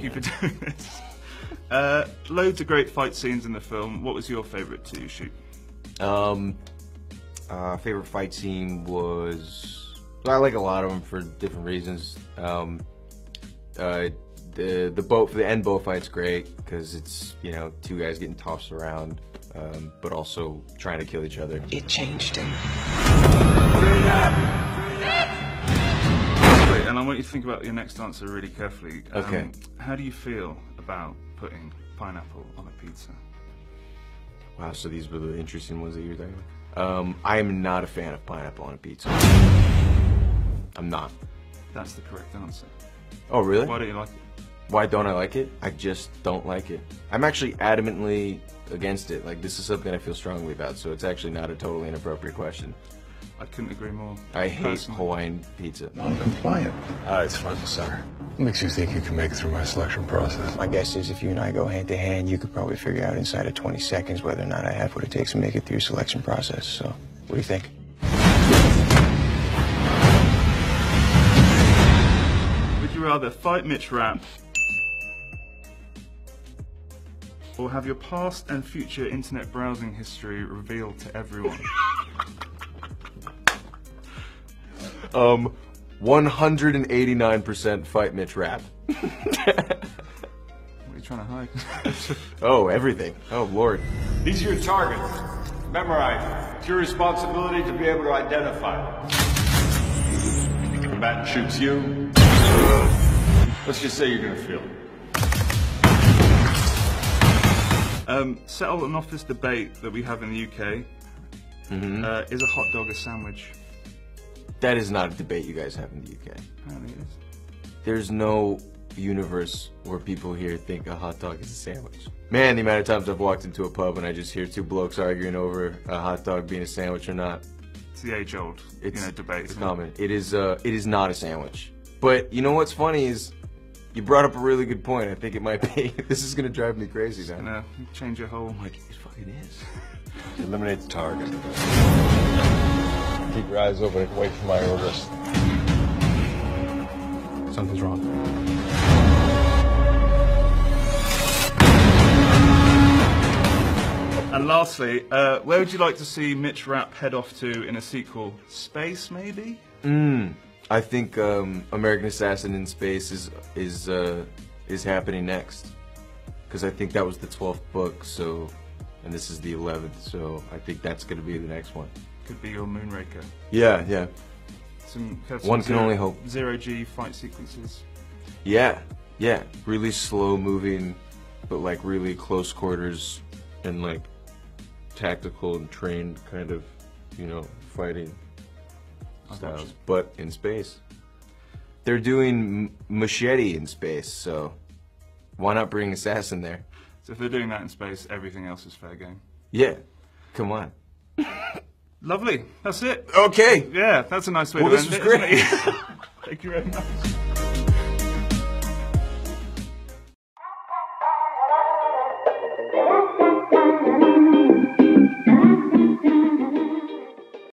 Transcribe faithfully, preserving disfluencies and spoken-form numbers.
you for doing this. Uh, loads of great fight scenes in the film. What was your favourite to shoot? Um, uh, favorite fight scene was, well, I like a lot of them for different reasons. Um, uh, the the boat, the end boat fight's great because it's, you know, two guys getting tossed around, um, but also trying to kill each other. It changed him. Great, and I want you to think about your next answer really carefully. Um, Okay. How do you feel about putting pineapple on a pizza? Wow, so these were the interesting ones that you were talking about. Um, I am not a fan of pineapple on a pizza. I'm not. That's the correct answer. Oh, really? Why don't you like it? Why don't I like it? I just don't like it. I'm actually adamantly against it. Like, this is something I feel strongly about, so it's actually not a totally inappropriate question. I couldn't agree more. I hate Personally. Hawaiian pizza. Non-compliant. Ah, it's front and center. What makes you think you can make it through my selection process? My guess is if you and I go hand to hand, you could probably figure out inside of twenty seconds whether or not I have what it takes to make it through your selection process. So, what do you think? Would you rather fight Mitch Rapp or have your past and future internet browsing history revealed to everyone? Um, one hundred eighty-nine percent fight Mitch Rapp. What are you trying to hide? Oh, everything. Oh, Lord. These are your targets. Memorize. It's your responsibility to be able to identify them. Combatant shoots you. Let's just say you're gonna feel it. Um, settle an office debate that we have in the U K. Mm-hmm. Uh, is a hot dog a sandwich? That is not a debate you guys have in the U K. Apparently it is. There's no universe where people here think a hot dog is a sandwich. Man, the amount of times I've walked into a pub and I just hear two blokes arguing over a hot dog being a sandwich or not. It's the age-old, It's, you know, debate. it's isn't it? common. It is, uh, it is not a sandwich. But you know what's funny is you brought up a really good point. I think it might be. This is gonna drive me crazy now. Gonna change your whole. I'm like, it fucking is. Eliminate the target. Keep your eyes open and wait for my orders. Something's wrong. And lastly, uh, where would you like to see Mitch Rapp head off to in a sequel? Space, maybe? Mm. I think um, American Assassin in Space is is uh, is happening next, because I think that was the twelfth book. So, and this is the eleventh. So I think that's gonna be the next one. Could be your Moonraker. Yeah, yeah, Some, have One some can only hope. Zero G fight sequences. yeah, yeah. Really slow moving, but like really close quarters and like tactical and trained kind of, you know, fighting I'd watch styles, it. but in space. They're doing M- Machete in space, so why not bring Assassin there? So if they're doing that in space, everything else is fair game. Yeah, come on. Lovely. That's it. Okay. Yeah, that's a nice way Well, to this end was it, great. isn't it? Thank you very much.